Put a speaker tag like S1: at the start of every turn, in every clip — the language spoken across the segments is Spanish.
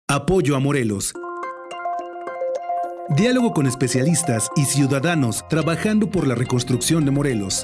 S1: Apoyo a Morelos. Diálogo con especialistas y ciudadanos trabajando por la reconstrucción de Morelos.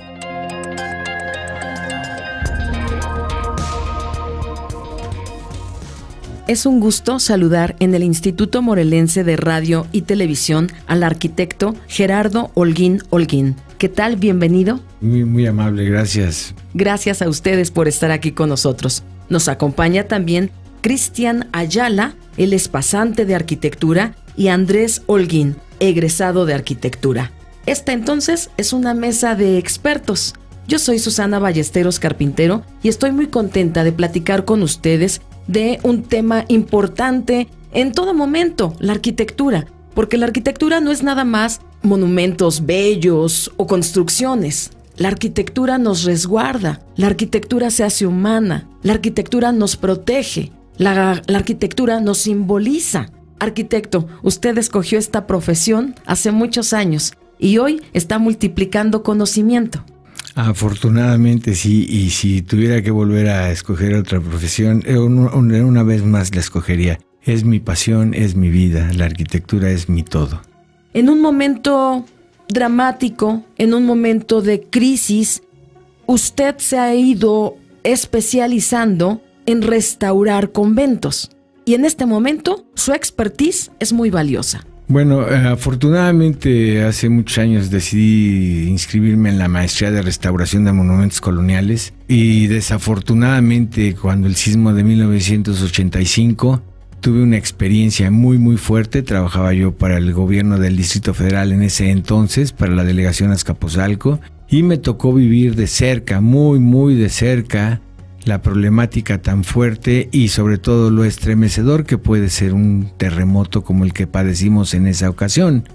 S2: Es un gusto saludar en el Instituto Morelense de Radio y Televisión al arquitecto Gerardo Holguín Holguín. ¿Qué tal? Bienvenido.
S3: Muy amable, gracias.
S2: Gracias a ustedes por estar aquí con nosotros. Nos acompaña también Cristian Ayala, él es pasante de arquitectura, y Andrés Holguín, egresado de arquitectura. Esta entonces es una mesa de expertos. Yo soy Susana Ballesteros Carpintero y estoy muy contenta de platicar con ustedes de un tema importante en todo momento, la arquitectura, porque la arquitectura no es nada más monumentos bellos o construcciones. La arquitectura nos resguarda, la arquitectura se hace humana, la arquitectura nos protege, la arquitectura nos simboliza. Arquitecto, usted escogió esta profesión hace muchos años y hoy está multiplicando conocimiento.
S3: Afortunadamente sí, y si tuviera que volver a escoger otra profesión, una vez más la escogería. Es mi pasión, es mi vida, la arquitectura es mi todo.
S2: En un momento dramático, en un momento de crisis, usted se ha ido especializando en restaurar conventos. Y en este momento, su expertise es muy valiosa.
S3: Bueno, afortunadamente hace muchos años decidí inscribirme en la maestría de restauración de monumentos coloniales y desafortunadamente cuando el sismo de 1985 tuve una experiencia muy fuerte. Trabajaba yo para el gobierno del Distrito Federal en ese entonces, para la delegación Azcapotzalco, y me tocó vivir de cerca, muy de cerca, la problemática tan fuerte y sobre todo lo estremecedor que puede ser un terremoto como el que padecimos en esa ocasión.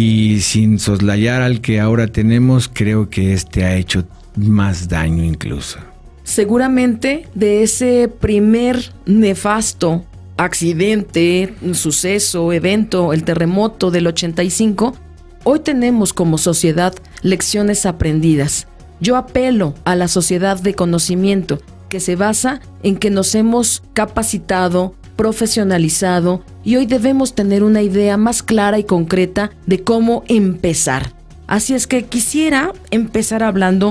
S3: Y sin soslayar al que ahora tenemos, creo que este ha hecho más daño incluso.
S2: Seguramente de ese primer nefasto accidente, suceso, evento, el terremoto del 85, hoy tenemos como sociedad lecciones aprendidas. Yo apelo a la sociedad de conocimiento, que se basa en que nos hemos capacitado, profesionalizado y hoy debemos tener una idea más clara y concreta de cómo empezar. Así es que quisiera empezar hablando,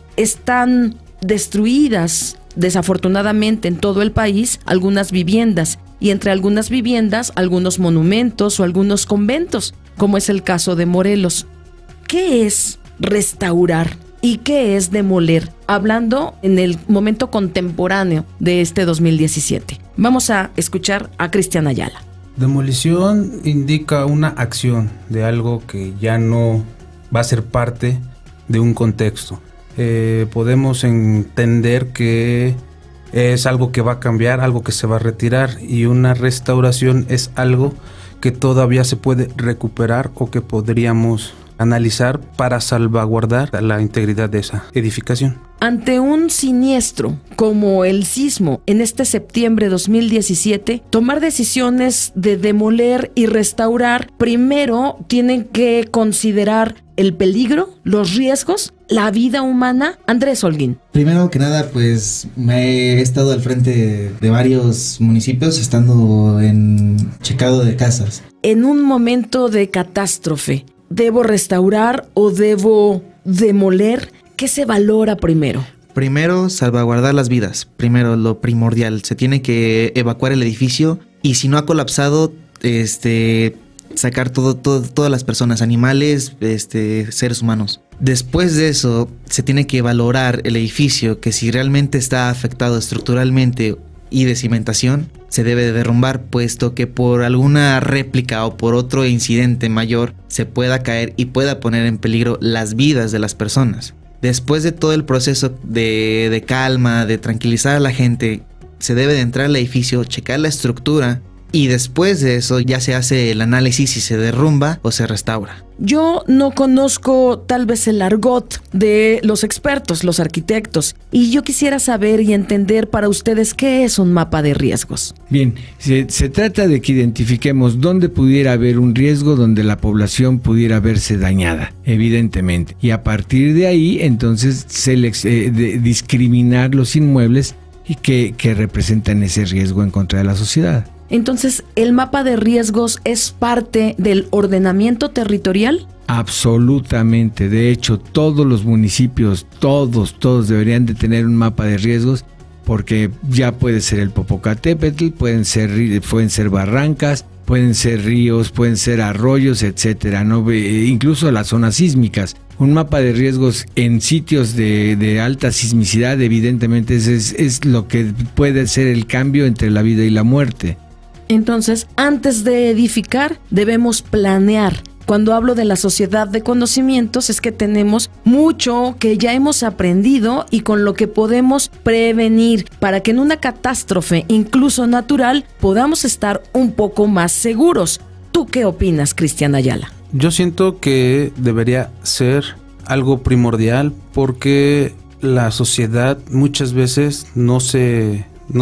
S2: están destruidas desafortunadamente en todo el país algunas viviendas y entre algunas viviendas algunos monumentos o algunos conventos, como es el caso de Morelos. ¿Qué es restaurar? ¿Y qué es demoler? Hablando en el momento contemporáneo de este 2017. Vamos a escuchar a Cristian Ayala.
S4: Demolición indica una acción de algo que ya no va a ser parte de un contexto. Podemos entender que es algo que va a cambiar, algo que se va a retirar, y una restauración es algo que todavía se puede recuperar o que podríamos analizar para salvaguardar la integridad de esa edificación.
S2: Ante un siniestro como el sismo en este septiembre de 2017, tomar decisiones de demoler y restaurar, primero tienen que considerar el peligro, los riesgos, la vida humana. Andrés Holguín.
S5: Primero que nada, pues me he estado al frente de varios municipios, estando en checado de casas.
S2: En un momento de catástrofe, ¿debo restaurar o debo demoler? ¿Qué se valora primero?
S5: Primero, salvaguardar las vidas. Primero, lo primordial. Se tiene que evacuar el edificio y si no ha colapsado, sacar todas las personas, animales, seres humanos. Después de eso, se tiene que valorar el edificio, que si realmente está afectado estructuralmente y de cimentación, se debe de derrumbar, puesto que por alguna réplica o por otro incidente mayor se pueda caer y pueda poner en peligro las vidas de las personas. Después de todo el proceso de calma, de tranquilizar a la gente, se debe de entrar al edificio, checar la estructura y después de eso ya se hace el análisis si se derrumba o se restaura.
S2: Yo no conozco tal vez el argot de los expertos, los arquitectos, y yo quisiera saber y entender para ustedes qué es un mapa de riesgos.
S3: Bien, se trata de que identifiquemos dónde pudiera haber un riesgo, donde la población pudiera verse dañada, evidentemente, y a partir de ahí entonces discriminar los inmuebles y que representan ese riesgo en contra de la sociedad.
S2: Entonces, ¿el mapa de riesgos es parte del ordenamiento territorial?
S3: Absolutamente. De hecho, todos los municipios, todos deberían de tener un mapa de riesgos, porque ya puede ser el Popocatépetl, pueden ser barrancas, pueden ser ríos, pueden ser arroyos, etcétera, ¿no? Incluso las zonas sísmicas. Un mapa de riesgos en sitios de alta sismicidad, evidentemente, es lo que puede ser el cambio entre la vida y la muerte.
S2: Entonces, antes de edificar, debemos planear. Cuando hablo de la sociedad de conocimientos, es que tenemos mucho que ya hemos aprendido y con lo que podemos prevenir para que en una catástrofe, incluso natural, podamos estar un poco más seguros. ¿Tú qué opinas, Cristian Ayala?
S4: Yo siento que debería ser algo primordial, porque la sociedad muchas veces no se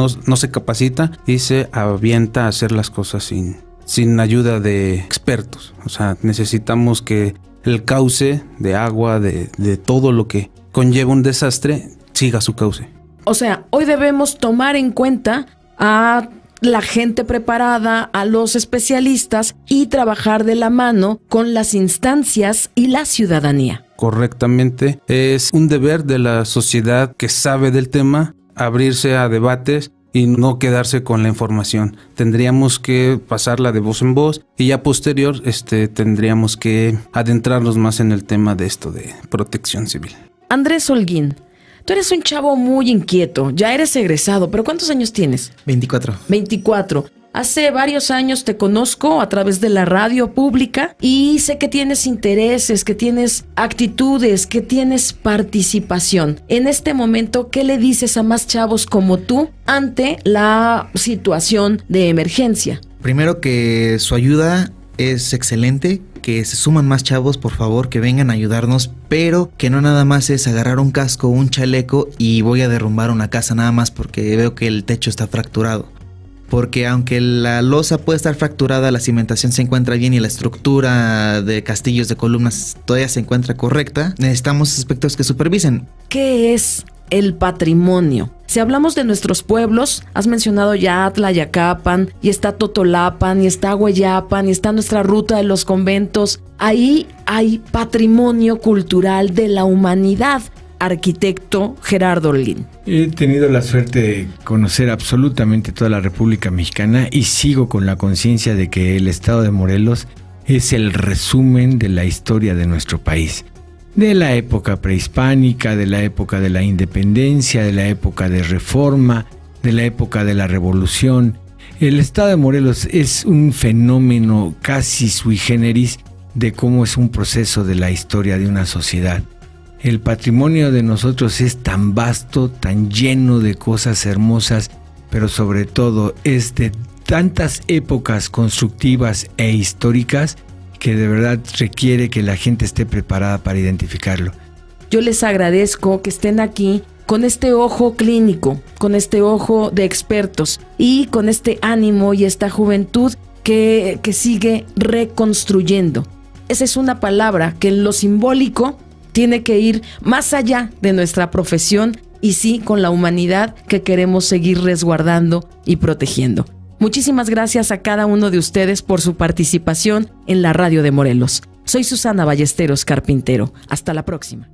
S4: capacita y se avienta a hacer las cosas sin ayuda de expertos. O sea, necesitamos que el cauce de agua, de todo lo que conlleva un desastre, siga su cauce.
S2: O sea, hoy debemos tomar en cuenta a la gente preparada, a los especialistas y trabajar de la mano con las instancias y la ciudadanía.
S4: Correctamente. Es un deber de la sociedad que sabe del tema abrirse a debates y no quedarse con la información. Tendríamos que pasarla de voz en voz y ya posterior tendríamos que adentrarnos más en el tema de esto de protección civil.
S2: Andrés Holguín, tú eres un chavo muy inquieto, ya eres egresado, pero ¿cuántos años tienes?
S5: 24.
S2: 24. Hace varios años te conozco a través de la radio pública y sé que tienes intereses, que tienes actitudes, que tienes participación. En este momento, ¿qué le dices a más chavos como tú ante la situación de emergencia?
S5: Primero, que su ayuda es excelente, que se suman más chavos, por favor, que vengan a ayudarnos, pero que no nada más es agarrar un casco, un chaleco y voy a derrumbar una casa nada más porque veo que el techo está fracturado. Porque aunque la losa puede estar fracturada, la cimentación se encuentra bien y la estructura de castillos, de columnas todavía se encuentra correcta, necesitamos aspectos que supervisen.
S2: ¿Qué es el patrimonio? Si hablamos de nuestros pueblos, has mencionado ya Tlayacapan, y está Totolapan, y está Hueyapan, y está nuestra ruta de los conventos. Ahí hay patrimonio cultural de la humanidad. Arquitecto Gerardo Holguín.
S3: He tenido la suerte de conocer absolutamente toda la República Mexicana y sigo con la conciencia de que el estado de Morelos es el resumen de la historia de nuestro país. De la época prehispánica, de la época de la independencia, de la época de reforma, de la época de la revolución. El estado de Morelos es un fenómeno casi sui generis de cómo es un proceso de la historia de una sociedad. El patrimonio de nosotros es tan vasto, tan lleno de cosas hermosas, pero sobre todo es de tantas épocas constructivas e históricas que de verdad requiere que la gente esté preparada para identificarlo.
S2: Yo les agradezco que estén aquí con este ojo clínico, con este ojo de expertos y con este ánimo y esta juventud que sigue reconstruyendo. Esa es una palabra que en lo simbólico tiene que ir más allá de nuestra profesión y sí con la humanidad que queremos seguir resguardando y protegiendo. Muchísimas gracias a cada uno de ustedes por su participación en la Radio de Morelos. Soy Susana Ballesteros Carpintero. Hasta la próxima.